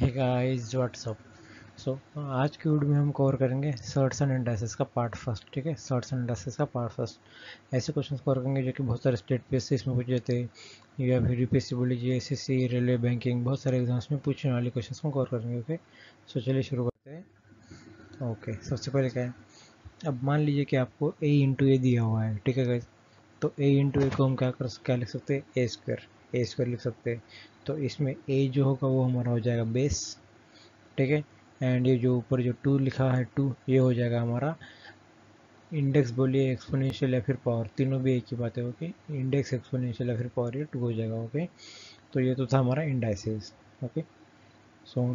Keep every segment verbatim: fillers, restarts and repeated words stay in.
Hey guys what's up. सो आज की video में हम कवर करेंगे सर्ट्स एंड इंडाइसेस का पार्ट फर्स्ट। ठीक है, सर्ट्स एंड इंडाइसेस का पार्ट फर्स्ट। ऐसे क्वेश्चंस कवर करेंगे जो कि बहुत सारे स्टेट पे से इसमें पूछे जाते हैं या फिर यूपीएससी बोलिए, एसएससी, रेलवे, बैंकिंग, बहुत सारे एग्जाम्स में पूछने वाले क्वेश्चंस को कवर करेंगे। ओके, सो चलिए शुरू करते हैं। ओके, सबसे पहले क्या है, अब मान लीजिए कि आपको ए इंटू ए दिया हुआ है। ठीक है गाइस, तो ए इंटू ए को हम क्या कर क्या लिख सकते हैं, ए स्क्वायर ए स्क्वायर लिख सकते हैं। तो इसमें ए जो होगा वो हमारा हो जाएगा बेस। ठीक है, एंड ये जो ऊपर जो टू लिखा है टू, ये हो जाएगा हमारा इंडेक्स बोलिए, एक्सपोनेंशियल या फिर पावर, तीनों भी एक ही बात है। ओके, इंडेक्स, एक्सपोनेंशियल या फिर पावर, ये टू हो जाएगा। ओके, तो ये तो था हमारा इंडाइसेस। ओके, सो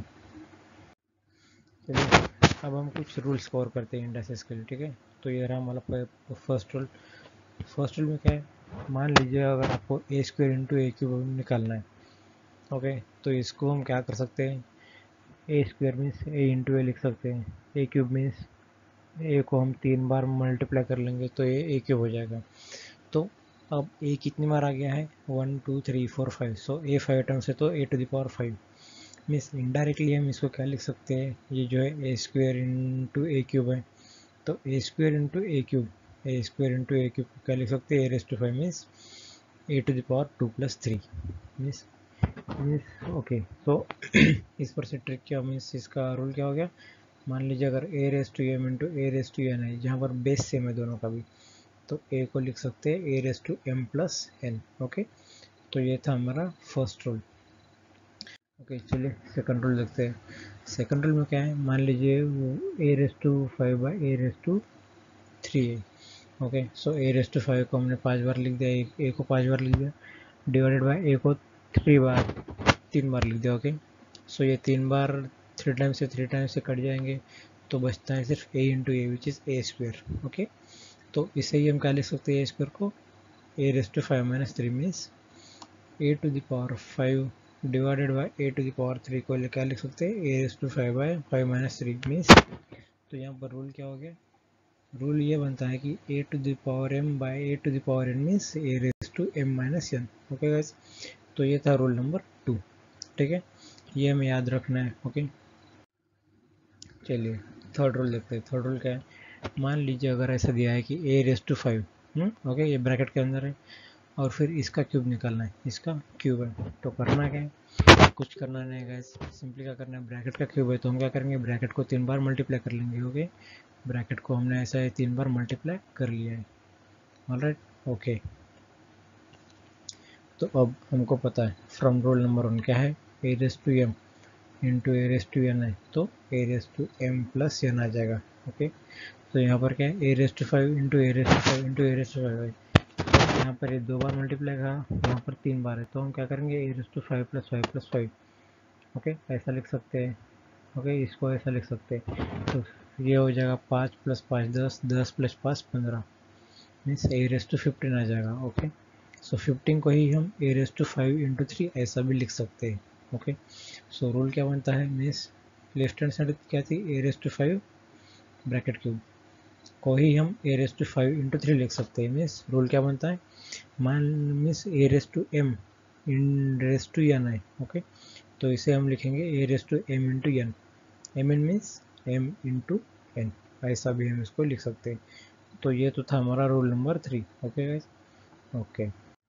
चलिए अब हम कुछ रूल्स कवर करते हैं इंडाइसेस के लिए। ठीक है, तो ये रहा हमारा फर्स्ट रूल। फर्स्ट रूल में क्या है, मान लीजिए अगर आपको a square into a cube निकालना है। ओके, तो इसको हम क्या कर सकते हैं, a square means a into a लिख सकते हैं, ए क्यूब मीन्स ए को हम तीन बार मल्टीप्लाई कर लेंगे तो ये ए क्यूब हो जाएगा। तो अब ए कितनी बार आ गया है, one two three four five, so a five terms है तो a to the power five. Means indirectly हम इसको क्या लिख सकते हैं, ये जो है a square into a cube है, तो a square into a cube, a square into a cube क्या लिख सकते हैं, a raise to five means a to the power two plus three. Means means okay, तो इस पर से ट्रिक क्या, मीन्स इसका रूल क्या हो गया, मान लीजिए अगर a raise to m into a raise to n है, जहाँ पर बेस सेम है दोनों का भी, तो ए को लिख सकते हैं a raise to m plus n. Okay, तो ये था हमारा फर्स्ट रूल। ओके, चलिए सेकंड रूल देखते हैं। सेकंड रूल में क्या है, मान लीजिए वो a raise to five by a raise to three है। Okay, so a raise to five को हमने पाँच बार लिख दिया, ए को पाँच बार लिख दिया, डिवाइडेड बाई ए को थ्री बार तीन बार लिख दिया। ओके, सो ये तीन बार थ्री टाइम्स से थ्री टाइम्स से कट जाएंगे, तो बचता है सिर्फ a into a which is a square. Okay, तो इसे ही हम क्या लिख सकते हैं, ए स्क्वायर को a raise to five minus three means a to the power five divided by a to the power three को क्या लिख सकते हैं, a raise to five by five minus three means, तो यहाँ पर रूल क्या हो गया, रूल ये बनता है कि a to the power m by a to the power n means a raise to m minus n. Okay guys, तो ये था रूल नंबर टू। ठीक है, ये हमें याद रखना है। ओके, चलिए थर्ड रूल देखते हैं। थर्ड रूल क्या है, मान लीजिए अगर ऐसा दिया है कि a raise to five, okay, ये ब्रैकेट के अंदर है, और फिर इसका क्यूब निकालना है, इसका क्यूब है, तो करना क्या है, कुछ करना नहीं है गाइस, सिंपली क्या करना है, ब्रैकेट का क्यूब है तो हम क्या करेंगे, ब्रैकेट को तीन बार मल्टीप्लाई कर लेंगे। ओके, ब्रैकेट को हमने ऐसा है तीन बार मल्टीप्लाई कर लिया है। ऑलराइट, ओके, तो अब हमको पता है फ्रॉम रूल नंबर वन क्या है, a raise to m into a raise to n है, तो a raise to m plus n आ जाएगा। ओके, तो यहाँ पर क्या है, a raise to five into a raise to five into a raise to five है, तो यहाँ पर ये दो बार मल्टीप्लाई का, यहाँ पर तीन बार है, तो हम क्या करेंगे, a raise to five plus five plus five. Okay, ऐसा लिख सकते हैं। ओके, इसको ऐसा लिख सकते हैं, तो ये हो जाएगा पाँच प्लस पाँच दस, दस प्लस पाँच पंद्रह, means a raise to fifteen आ जाएगा। ओके, सो फिफ्टीन को ही हम a raise to five into three ऐसा भी लिख सकते हैं। ओके, सो रूल क्या बनता है, मीन्स लेफ्ट हैंड साइड क्या थी, a raise to five bracket cube को ही हम a raise to five into three लिख सकते हैं। मीन्स रूल क्या बनता है, मान means a raise to m in raise to n है। ओके, तो इसे हम लिखेंगे a raise to m into n, m n means m into n, ऐसा भी हम इसको लिख सकते हैं। तो ये तो था हमारा rule number three. Okay guys, okay,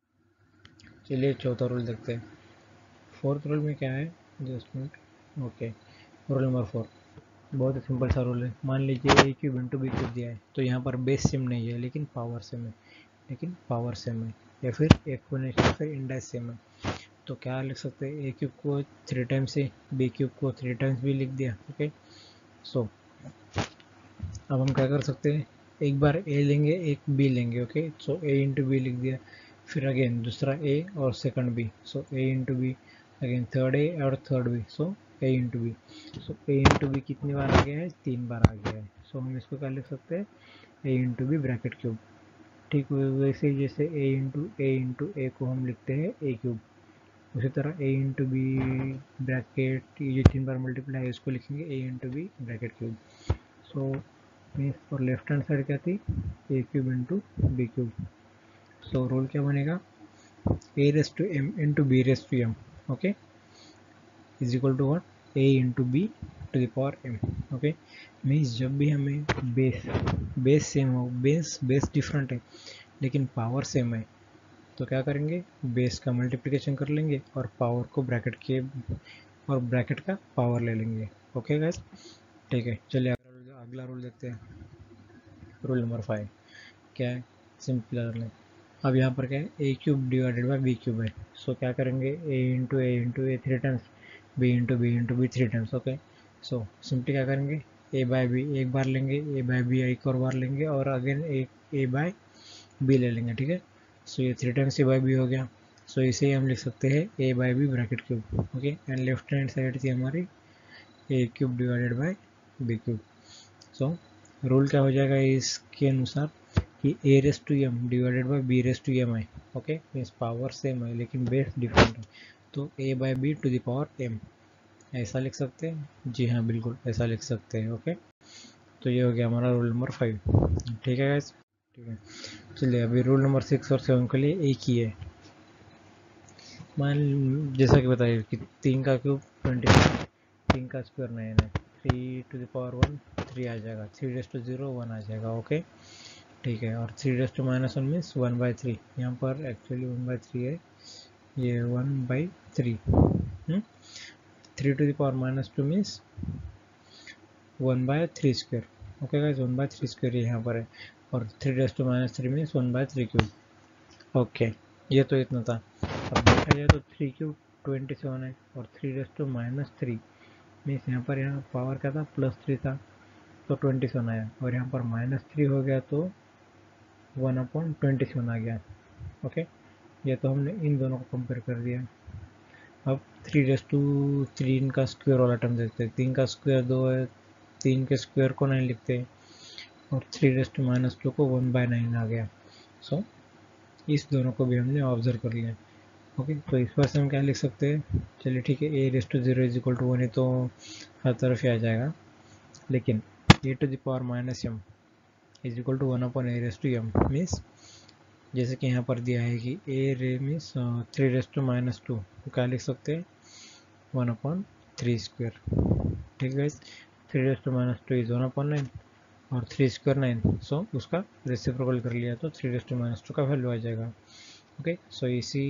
चलिए चौथा रूल देखते हैं। फोर्थ रूल में क्या है, just minute. Okay, rule number four बहुत ही सिंपल सा रूल है। मान लीजिए a cube into b cube दिया है, तो यहाँ पर बेस सेम नहीं है लेकिन पावर सेम है, लेकिन पावर सेम है, या फिर एक्सपोनेंशियल फिर इंडेक्स सेम है, तो क्या लिख सकते हैं, ए क्यूब को थ्री टाइम्स से बी क्यूब को थ्री टाइम्स भी लिख दिया। ओके, सो अब हम क्या कर सकते हैं, एक बार ए लेंगे एक बी लेंगे। Okay, so a into b लिख दिया, फिर अगेन दूसरा ए और second b, so a into b, again third a और third b, so a into b. So a into b कितनी बार आ गया है, तीन बार आ गया है, सो हम इसको क्या लिख सकते हैं, a into b bracket cube. ठीक वैसे ही जैसे ए इंटू ए इंटू ए को हम लिखते हैं ए क्यूब, उसी तरह ए इंटू बी ब्रैकेट, ये जो तीन बार मल्टीप्लाई है इसको लिखेंगे a into b bracket cube. So means और लेफ्ट हैंड साइड क्या थी, a cube into b cube. So rule क्या बनेगा, a raise to m into b raise to m, okay, is equal to what, a into b to the power m. Okay, means जब भी हमें base base same हो, base base different है लेकिन power same है, तो क्या करेंगे, बेस का मल्टीप्लिकेशन कर लेंगे और पावर को ब्रैकेट के और ब्रैकेट का पावर ले लेंगे। ओके गाइस, ठीक है। चलिए अगला रूल देखते हैं, रूल नंबर फाइव। क्या है, सिंपल है। अब यहाँ पर क्या है, a cube divided by b cube है। सो क्या करेंगे, a into a into a three times, b into b into b three times. Okay, so simply क्या करेंगे, ए बाय बी एक बार लेंगे, ए बाय बी एक और बार लेंगे और अगेन एक ए बाय बी ले लेंगे। ठीक है, सो ये three times a by b हो गया। सो इसे ही हम लिख सकते हैं a by b bracket cube. Okay, and left hand side थी हमारी a cube divided by b cube. So rule क्या हो जाएगा इसके अनुसार कि a raise to m divided by b raise to m है। ओके, मीन्स पावर सेम है लेकिन बेस डिफरेंट है, तो a by b to the power m ऐसा लिख सकते हैं। जी हाँ, बिल्कुल ऐसा लिख सकते हैं। ओके, तो ये हो गया हमारा रूल नंबर फाइव। ठीक है गाइस, ठीक है। चलिए अभी रूल नंबर सिक्स और सेवन के लिए एक ही है। मान जैसा कि बताइए कि तीन का क्यूब ट्वेंटी, तीन का स्क्वायर नाइन है, three to the power one three आ जाएगा, three raise to zero one आ जाएगा। ओके, ठीक है। और three raise to minus one means one by three, यहाँ पर एक्चुअली वन बाई थ्री है, ये one by three. Three to the power minus two means one by three square. Okay guys, one by three square यहाँ पर है, और three raise to minus three means one by three cube. Okay, ये तो इतना था। अब देखा जाए तो थ्री क्यूब ट्वेंटी सेवन है और three raise to minus three means यहाँ पर यहाँ पावर क्या था, प्लस थ्री था तो ट्वेंटी सेवन आया, और यहाँ पर माइनस थ्री हो गया तो वन अपॉन ट्वेंटी सेवन आ गया। ओके, ये तो हमने इन दोनों को कंपेयर कर दिया। अब थ्री रेस टू थ्री का स्क्वायर वाला टर्म देखते हैं, तीन का स्क्वायर दो है, तीन के स्क्वायर को नाइन लिखते हैं, और three raise to minus two को वन बाय नाइन आ गया। सो so, इस दोनों को भी हमने ऑब्जर्व कर लिया। ओके, तो इस पर से हम क्या लिख सकते हैं, चलिए ठीक है, a raise to zero is equal to one है तो हर तरफ ही आ जाएगा, लेकिन a to the power minus m is equal to one upon a raise to m means, जैसे कि यहाँ पर दिया है कि a raise means three raise to minus two, तो क्या लिख सकते हैं, वन अपॉन थ्री स्क्वायर। ठीक है, three raise to minus two is one upon nine और थ्री स्क्वायर नाइन, सो उसका रेसिप्रोकल कर लिया तो three raise to minus two का वैल्यू आ जाएगा। ओके, सो इसी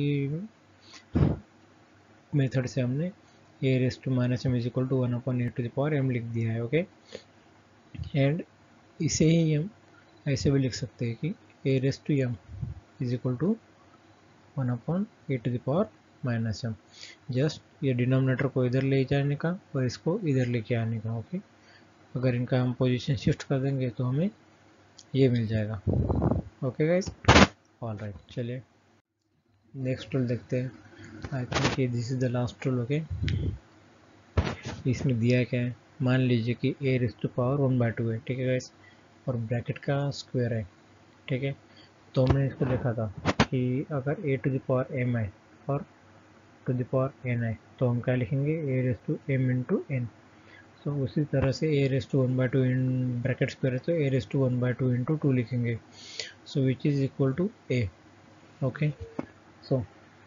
मेथड से हमने a raise to minus m is equal to one upon a to the power m लिख दिया है। ओके, एंड इसे ही हम ऐसे भी लिख सकते हैं कि a raise to m is equal to one upon a to the power minus m. Just ये डिनोमिनेटर को इधर ले जाने का और इसको इधर लेके आने का। ओके, अगर इनका हम पोजीशन शिफ्ट कर देंगे तो हमें ये मिल जाएगा। Okay guys, all right. चलिए नेक्स्ट रूल देखते हैं। I think this is the last rule. Okay, इसमें दिया क्या है, मान लीजिए कि a raise to power one by two है। ठीक है गाइस, और ब्रैकेट का स्क्वायर है। ठीक है, तो हमने इसको देखा था कि अगर a to the power m है और टू द पावर एन है तो हम क्या लिखेंगे, a raise to m into n. So उसी तरह से a raise to one by two in bracket square है तो a raise to one by two into two लिखेंगे, so which is equal to a. Okay, so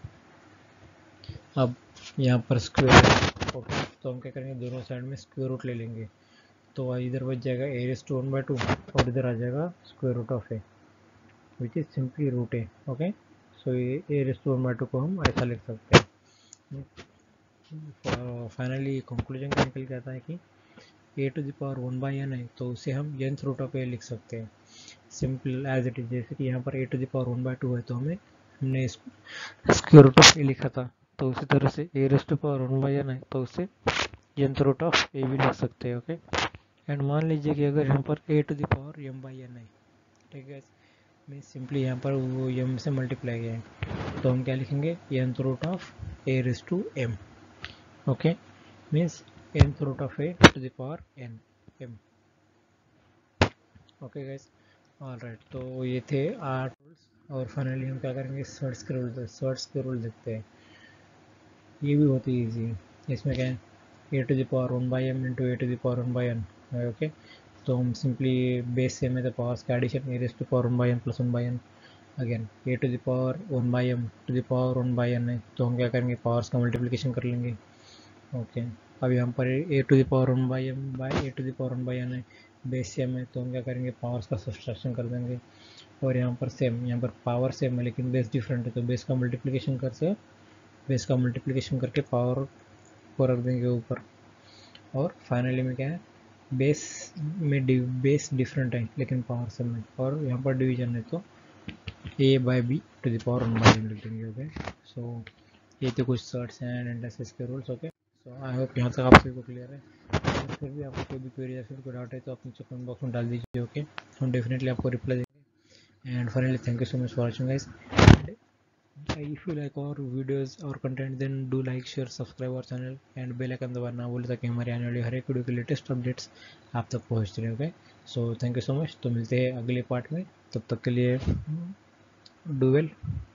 अब यहाँ पर square है। ओके, तो हम क्या करेंगे, दोनों साइड में स्क्वायर रूट ले लेंगे, तो इधर बच जाएगा a raise to one by two और इधर आ जाएगा square root of a which is simply root a. Okay, so ये a raise to one by two को हम ऐसा लिख सकते हैं। फाइनली कंक्लूजन का निकल के आता है कि a to the power one by n है तो उसे हम nth रूट ऑफ ए लिख सकते हैं, सिंपल एज इट इज। जैसे कि यहाँ पर a to the power one by two है तो हमें हमने स्क्वायर रूट ऑफ ए लिखा था, तो उसी तरह से a raise to power one by n है तो उसे nth रूट ऑफ ए भी लिख सकते हैं। ओके, एंड मान लीजिए कि अगर यहाँ पर a to the power m by n है, ठीक है, मीन सिंपली यहाँ पर वो एम से मल्टीप्लाई किया है तो हम क्या लिखेंगे, nth root of a raise to m. Okay, means nth root of a to the power n m. Okay guys, all right. तो ये थे आठ रूल्स, और फाइनली हम क्या करेंगे, सर्च के रूल सर्च के रूल देखते हैं। ये भी बहुत ही ईजी है। इसमें क्या है, a to the power one by m into a to the power one by n. Okay, तो हम सिंपली बेस सेम है तो पावर्स का addition, a raise to power one by n plus one by n. Again a to the power one by m to the power one by n है तो हम क्या करेंगे, पावर्स का multiplication कर लेंगे। ओके, अब यहाँ पर a to the power one by m by a to the power one by n है, बेस सेम है तो हम क्या करेंगे पावर्स का सब्सट्रैक्शन कर देंगे। और यहाँ पर सेम, यहाँ पर पावर सेम है लेकिन बेस डिफरेंट है तो बेस का मल्टीप्लिकेशन कर से बेस का मल्टीप्लिकेशन करके पावर को रख देंगे ऊपर। और फाइनली में क्या है, बेस में डिव बेस डिफरेंट है लेकिन पावर सेम है, और यहाँ पर डिवीजन है तो a by b to the power one by n लिख देंगे। ओके, सो ये तो कुछ सर्ट्स एंड एनालिसिस के rules. Okay, so I hope यहाँ तक आप सभी को क्लियर है। और फिर भी आपको कोई भी क्वेरी या फिर कोई डाउट है तो आप नीचे कमेंट बॉक्स में डाल दीजिए। ओके, हम डेफिनेटली आपको रिप्लाई देंगे। And finally thank you so much for watching guys. If you like our videos or content then do like, share, subscribe our channel and bell icon दबाना ना भूलें ताकि हमारे आने वाली हर एक वीडियो के लेटेस्ट अपडेट्स आप तक पहुंचते रहे। Okay, so thank you so much. तो मिलते हैं अगले पार्ट में, तब तक के लिए डू वेल।